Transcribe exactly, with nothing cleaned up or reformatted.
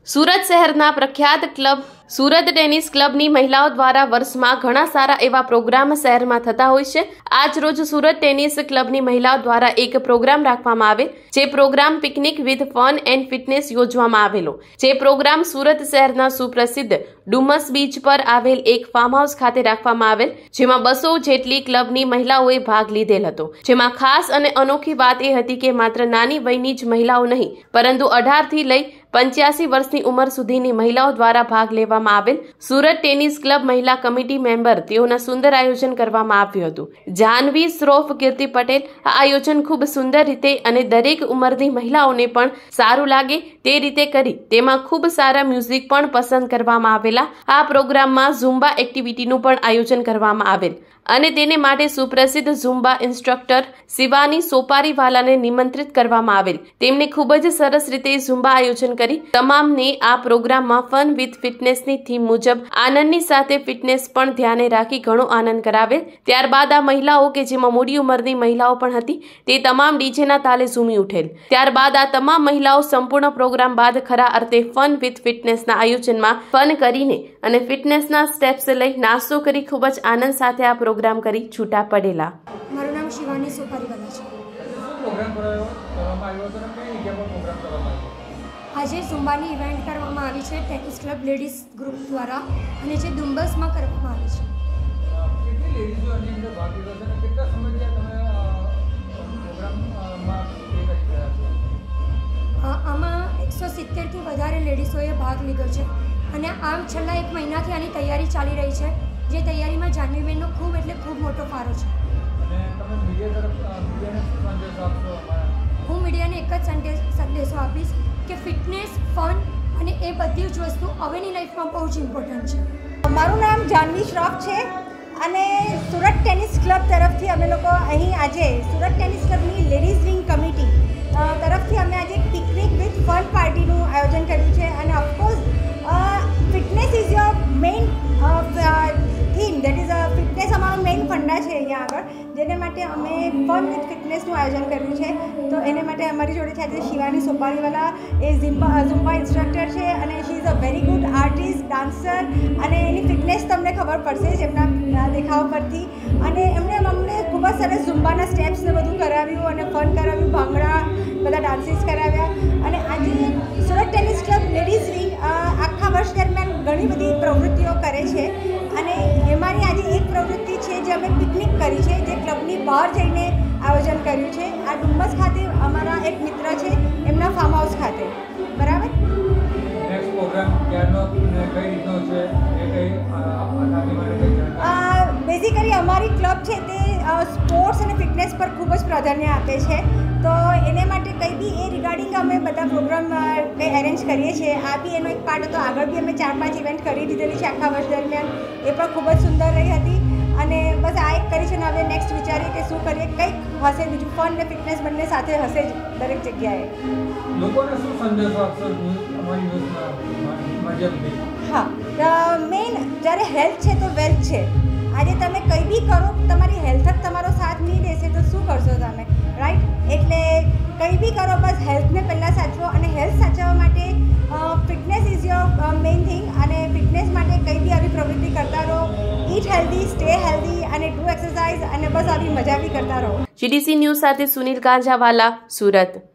સુરત શહેરના પ્રખ્યાત club Surat tennis ક્લબની મહિલાઓ દ્વારા વર્ષમાં ઘણા સારા એવા પ્રોગ્રામ શહેરમાં થતા હોય છે। આજ રોજ સુરત ટેનિસ ક્લબની મહિલાઓ દ્વારા એક પ્રોગ્રામ રાખવામાં આવેલ, જે program picnic with fun and fitness યોજવામાં આવેલો। જે પ્રોગ્રામ સુરત શહેરના સુપ્રસિદ્ધ ડુમસ બીચ પર આવેલ એક ફાર્મ હાઉસ ખાતે રાખવામાં આવેલ, જેમાં બસો જેટલી ક્લબની મહિલાઓએ ભાગ લીધેલ હતો। જેમાં ખાસ અને અનોખી વાત એ હતી કે માત્ર નાની વયની જ મહિલાઓ નહીં, પરંતુ અઢાર થી લઈ પંચ્યાસી વર્ષની ઉંમર સુધીની મહિલાઓ દ્વારા ભાગ લેવામાં આવેલ। સુરત ટેનિસ ક્લબ મહિલા કમિટી મેમ્બર તેઓના સુંદર આયોજન કરવામાં આવ્યું હતું। જાહ્નવી શ્રોફ કીર્તિ પટેલ આ આયોજન ખૂબ સુંદર રીતે અને દરેક ઉંમરની મહિલાઓને પણ સારું લાગે તે રીતે કરી તેમાં ખૂબ સારા મ્યુઝિક પણ પસંદ કરવામાં આવેલા। આ પ્રોગ્રામમાં ઝુમ્બા એક્ટિવિટીનું પણ આયોજન કરવામાં આવેલ અને તેને માટે સુપ્રસિદ્ધ ઝુમ્બા ઇન્સ્ટ્રક્ટર શિવાની સોપારીવાલાને નિમંત્રિત કરવામાં આવેલ। તેમણે ખૂબ જ સરસ રીતે ઝુમ્બા આયોજન કરી તમામને આ પ્રોગ્રામમાં ફન વિથ ફિટનેસની થીમ મુજબ આનંદની સાથે ફિટનેસ પણ ધ્યાને રાખી ઘણો આનંદ કરાવેલ। ત્યારબાદ આ મહિલાઓ કે જેમાં મોટી ઉંમરની મહિલાઓ પણ હતી તે તમામ ડીજેના તાલે ઝૂમી ઉઠેલ। ત્યારબાદ આ તમામ મહિલાઓ સંપૂર્ણ પ્રોગ્રામ બાદ ખરા અર્થે ફન વિથ ફિટનેસના આયોજનમાં ફન કરીને અને ફિટનેસના સ્ટેપ્સ લઈ નાસ્તો કરી ખૂબ જ આનંદ સાથે આ પ્રોગ્રામ કરી છૂટા પડેલા। મારું નામ શિવાની સોપારીવાલા છે। આજે ઝુમ્બાની ઇવેન્ટ કરવામાં આવી છે ટેનિસ ક્લબ લેડીઝ ગ્રુપ દ્વારા અને જે ડુમ્બસમાં કરવામાં આવી છે। આમાં એકસો સિત્તેરથી વધારે લેડીઝોએ ભાગ લીધો છે અને આમ છેલ્લા એક મહિનાથી આની તૈયારી ચાલી રહી છે, જે તૈયારીમાં જાહ્નવીબેનનો ખૂબ એટલે ખૂબ મોટો ફાળો છે। હું મીડિયાને એક જ સંદેશો આપીશ કે ફિટનેસ, ફન અને એ બધી જ વસ્તુ હવેની લાઈફમાં બહુ જ ઇમ્પોર્ટન્ટ છે। મારું નામ જાહ્નવી શ્રોફ છે અને સુરત ટેનિસ ક્લબ તરફથી અમે લોકો અહીં આજે સુરત ટેનિસ ક્લબની લેડીઝ વિંગ કમિટી તરફથી અમે આજે પિકનિક વિથ ફન પાર્ટીનું આયોજન કર્યું છે અને of course fitness is your main theme, that is a fitness અમારો મેઇન ફંડા છે અહીંયા આગળ, જેને માટે અમે ફન વિથ ફિટનેસનું આયોજન કર્યું છે। તો એને માટે અમારી જોડે છે આજે શિવાની સોપારીવાલા, એ ઝિમ્બા ઝુમ્બા ઇન્સ્ટ્રક્ટર છે અને she is a very good artist, dancer અને એની ફિટનેસ તમને ખબર પડશે જ એમના દેખાવ પરથી। અને એમણે અમને ખૂબ જ સરસ ઝુમ્બાના સ્ટેપ્સ ને બધું કરાવ્યું અને ફન કરાવ્યું, ભાંગડા બધા ડાન્સીસ કરાવ્યા। અને આજે Surat tennis club ladies wing આખા વર્ષ દરમિયાન ઘણી બધી પ્રવૃત્તિઓ કરે છે અને એમાંની આજે એક પ્રવૃત્તિ છે જે અમે પિકનિક કરી છે, જે ક્લબની બહાર જઈને આયોજન કર્યું છે। આ ડુમ્બસ ખાતે અમારા એક મિત્ર છે, એમના ફાર્મ હાઉસ ખાતે, બરાબર। બેઝિકલી અમારી ક્લબ છે તે સ્પોર્ટ્સ અને ફિટનેસ પર ખૂબ જ પ્રાધાન્ય આપે છે, તો એને માટે કંઈ બી એ રિગાર્ડિંગ અમે બધા પ્રોગ્રામ કંઈ અરેન્જ કરીએ છીએ। આ બી એનો એક પાર્ટ હતો। આગળ બી અમે ચાર પાંચ ઇવેન્ટ કરી દીધેલી છે આખા વર્ષ દરમિયાન, એ પણ ખૂબ જ સુંદર રહી હતી અને બસ આ એક કરી છે ને હવે નેક્સ્ટ વિચારીએ કે શું કરીએ, કંઈક હશે બીજું, ફન ને ફિટનેસ બંને સાથે હશે જ દરેક જગ્યાએ। લોકોને શું સંદેશો આપશો અમારી ન્યૂઝના? હા, મેઇન જ્યારે હેલ્થ છે તો વેલ્થ છે। આજે તમે કંઈ બી કરો, તમારી હેલ્થ જ તમારો સાથ નહીં દેશે તો શું કરશો તમે, રાઈટ? એટલે કંઈ બી કરો બસ હેલ્થને પહેલાં સાચવો અને હેલ્થ સાચવવા માટે fitness is your main thing અને ફિટનેસ માટે કંઈ બી આવી પ્રવૃત્તિ કરતા રહો, ઈટ હેલ્ધી, સ્ટે હેલ્ધી અને ડુ એક્સરસાઇઝ અને બસ આવી મજા બી કરતા રહો। જીડીસી ન્યૂઝ સાથે સુનિલ કાંજાવાલા, સુરત।